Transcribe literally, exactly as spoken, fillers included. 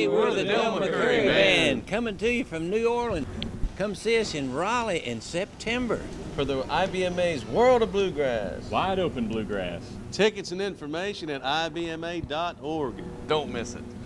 Hey, we're the Joe McCoury Band, coming to you from New Orleans. Come see us in Raleigh in September. For the I B M A's World of Bluegrass. Wide open bluegrass. Tickets and information at I B M A dot org. Don't miss it.